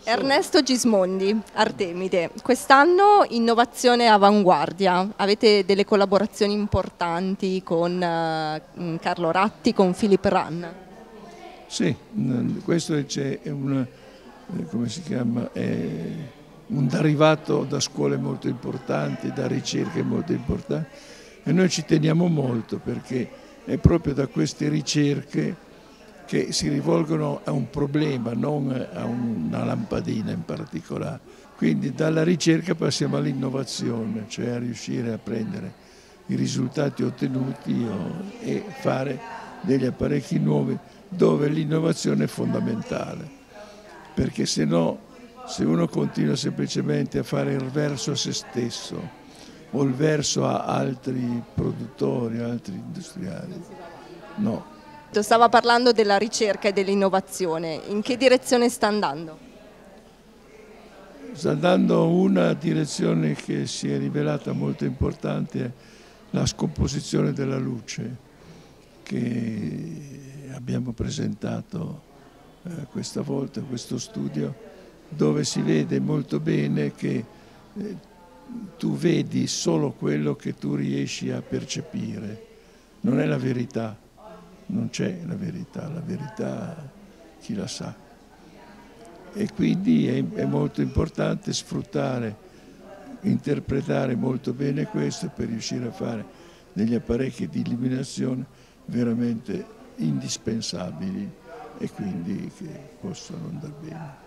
Ernesto Gismondi, Artemide. Quest'anno innovazione avanguardia, avete delle collaborazioni importanti con Carlo Ratti, con Philip Runn. Sì, questo è come si chiama? È un derivato da scuole molto importanti, da ricerche molto importanti, e noi ci teniamo molto perché è proprio da queste ricerche che si rivolgono a un problema, non a una lampadina in particolare. Quindi dalla ricerca passiamo all'innovazione, cioè a riuscire a prendere i risultati ottenuti e fare degli apparecchi nuovi dove l'innovazione è fondamentale, perché se no, se uno continua semplicemente a fare il verso a se stesso o il verso a altri produttori, altri industriali, no. Stava parlando della ricerca e dell'innovazione, in che direzione sta andando? Sta andando una direzione che si è rivelata molto importante, la scomposizione della luce, che abbiamo presentato questa volta, questo studio, dove si vede molto bene che tu vedi solo quello che tu riesci a percepire, non è la verità. Non c'è la verità chi la sa. E quindi è molto importante sfruttare, interpretare molto bene questo per riuscire a fare degli apparecchi di illuminazione veramente indispensabili e quindi che possono andare bene.